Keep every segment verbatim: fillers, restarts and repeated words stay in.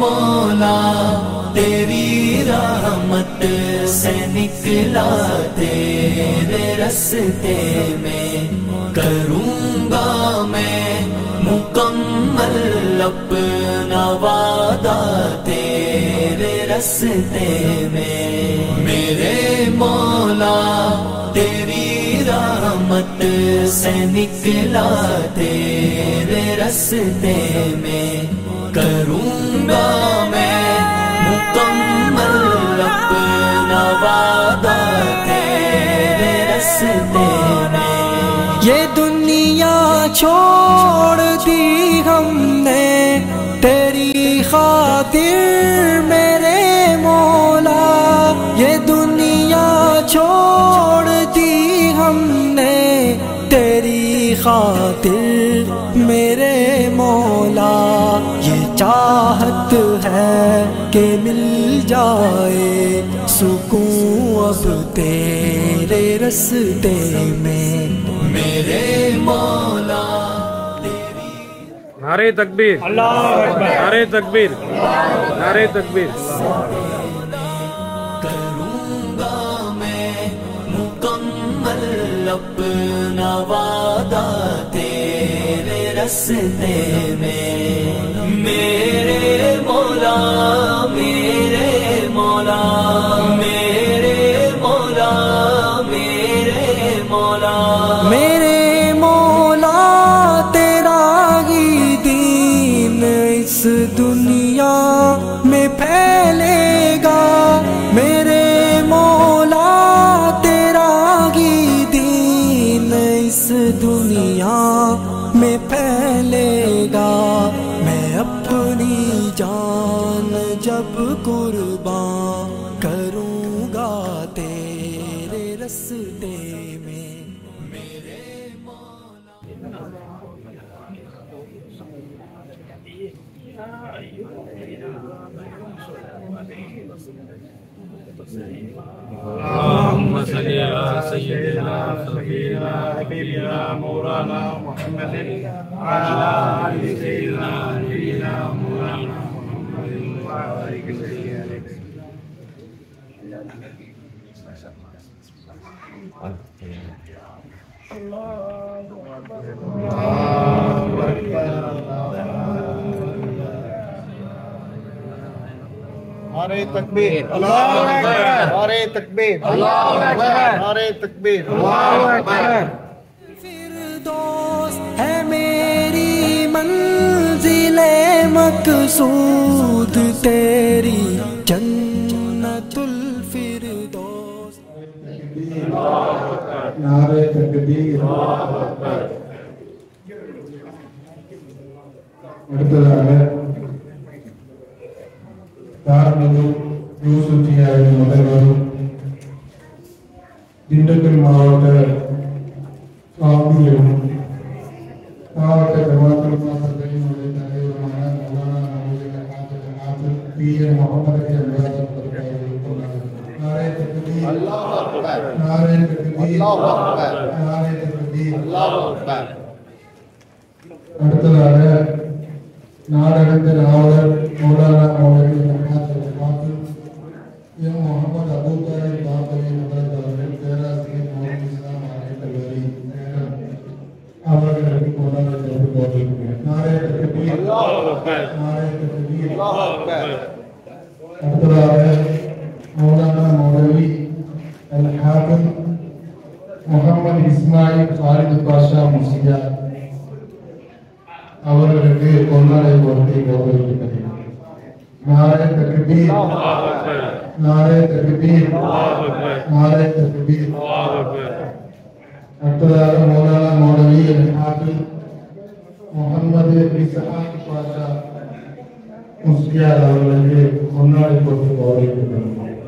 مولا تیری رحمت سے نکلا تیرے رستے میں، کروں گا میں مکمل اپنا وعدہ تیرے رستے میں، میرے مولا تیری رحمت سے نکلا تیرے رستے میں، کروں گا میں مکمل اپنا وعدہ تیرے رستے میں۔ یہ دنیا چھوڑ دی ہم نے تیری خاطر میرے مولا، یہ دنیا چھوڑ دی ہم نے تیری خاطر میرے مولا، یہ چاہت ہے کہ مل جائے سکون اب تیرے رستے میں، میرے مولا۔ نعرہ تکبیر، نعرہ تکبیر، نعرہ تکبیر۔ کروں گا میں مکمل اپنا وعدہ تیرے رستے میں، میرے مولا میرے مولا میرے مولا میرے مولا میرے مولا تیرا ہی دین اس دنیا میں پھیلے گا، میرے مولا تیرا ہی دین اس دنیا میں پھیلے گا، میں اپنی جان جب قربان کروں گا تیرے رستے میں، میرے مولا۔ اللهم صل على سيدنا سيدنا حبيبنا مولانا محمد وعلى آل سيدنا نبينا مولانا محمد وبارك وسلم۔ نعرہ تکبیر، اللہ اکبر، نعرہ تکبیر، اللہ اکبر، نعرہ تکبیر، اللہ اکبر۔ فردوس ہے میری منزل مقصود تیری جنت الفردوس، نعرہ تکبیر، അടുത്തതാണ് കാരണവും യൂസുഫിയായ മുതലും திண்டுக்கல் மாவட்ட சுவாமியும் மாவட்ட ஜமாத்துல் முஸ்லிமீனுடைய தலைவருமான மௌலானா நபீல் ஹாஜிர் ஹாஃபிஸ் பி எம் முஹம்மது ஜமால் நாரே தக்பீர் அல்லாஹ் அக்பர் நாரே தக்பீர் அல்லாஹ் அக்பர் நாரே தக்பீர் அல்லாஹ் அக்பர்। அடுத்ததாக நாடகத்த நாவலர் மௌலானா மௌலவி ஹாஜிர் ஹாஃபிஸ் எம் முஹம்மது அபூ தாலிப் பாபவி நபர் அவர்கள் பேராசிரியர் முகமது இஸ்லாம் ஆகியவர்களை அவர்களுக்கு மௌலானா ஜபுல் போதிக்கிறார்। நாரே தக்பீர் அல்லாஹ் அக்பர் நாரே தக்பீர் அல்லாஹ் அக்பர்। அடுத்ததாக மௌலானா மௌலவி அல் ஹாஃபிஸ் முகமது இஸ்மாயில் ஃபாரித் பாஷா முஸ்லியா அவர்களுக்கு பொன்னாடை போர்த்தி கௌரவிக்கிறது। நாரே தக்பீர் அல்லாஹ் அக்பர் நாரே தக்பீர் அல்லாஹ் அக்பர் நாரே தக்பீர் அல்லாஹ் அக்பர்। அடுத்ததாக மௌலானா மௌலவி அல் ஹாஃபிஸ் முகமது இஸ்ஹாக் பாஷா முஸ்லியா அவர்களுக்கு பொன்னாடை போர்த்தி கௌரவிக்கிறது।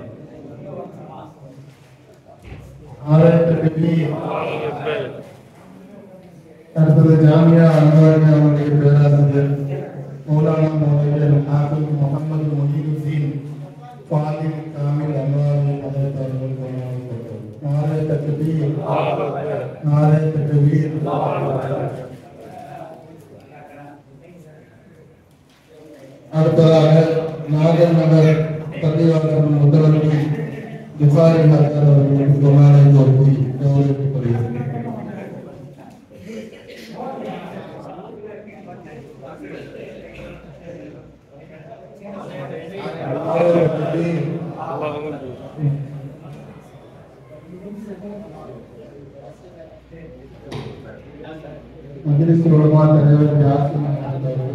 நாரே தக்பீர் அல்லாஹ் அக்பர்। அடுத்தது ஜாமியா அன்வாரியா அவருடைய பேராசிரியர் மௌலானா மௌலவி அல் ஹாஃபிஸ் முகமது முஹீதுத்தீன் ஃபாதில் காமில் அன்வாரி அவர்கள் கொண்டாடப்பட்டது। நாரே தக்பீர் அல்லாஹ் அக்பர் நாரே தக்பீர் அல்லாஹ் அக்பர்। அடுத்ததாக ناگر نگر تقریباً مدرن کی دفاعی حاضر اور گمانے جو ہوئی دولے کی پریز مجلس علماء تجربہ بیاس کی محمد اور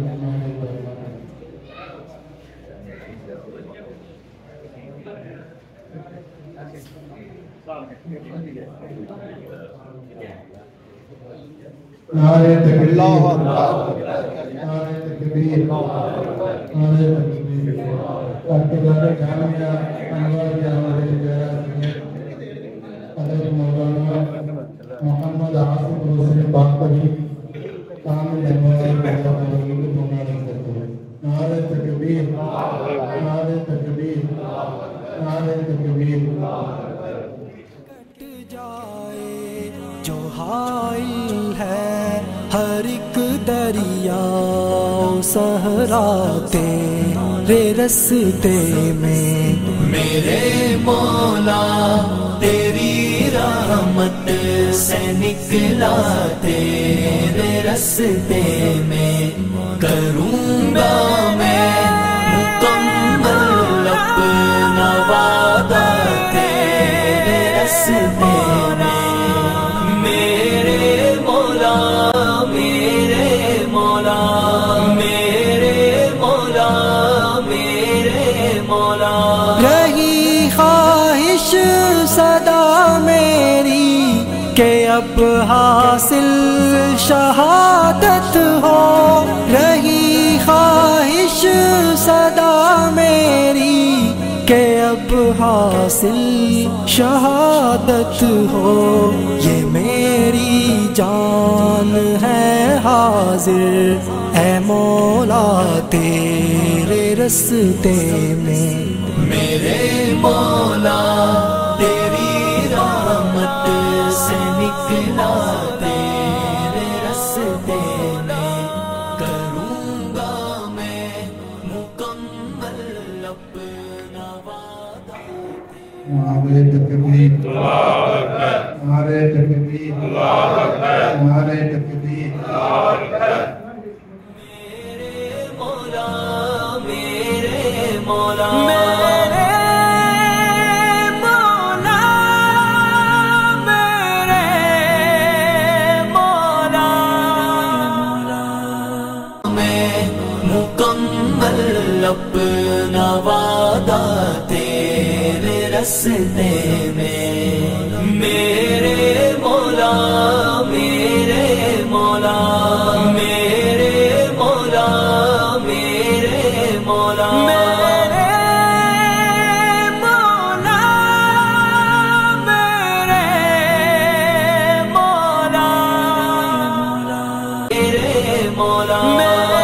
نعرہ تکبیر نعرہ تکبیر نعرہ تکبیر احتجاج جامعہ انوار جامعہ جامعہ حضرت مولانا محمد عاصم حسین باقری کامل انوار نعرہ تکبیر نعرہ تکبیر نعرہ تکبیر کٹ جائے جو حائل ہے ہر ایک دریا صحرا تیرے رستے میں میرے مولا تیری رحمت سے نکلا تیرے رستے میں کروں گا میں مکمل اپنا وعدہ تیرے رستے میں میرے مولا میرے مولا میرے مولا میرے مولا رہی خواہش صدا میری کہ اب حاصل شہادت ہو رہی خواہش صدا میری کہ اب حاصل شہادت ہو یہ میری جان ہے حاضر اے مولا تیرے رستے میں میرے مولا تیری رحمت سے نکلا تیرے رستے میں کروں گا میں مکمل اپنا وعدہ نعرہ تکبیر نعرہ تکبیر نعرہ تکبیر میرے مولا میرے مولا میرے مولا میرے مولا میں مکمل اپنا وعدہ تیرے رستے میں میرے مولا میرے مولا میرے مولا میرے مولا میرے مولا میرے مولا میرے مولا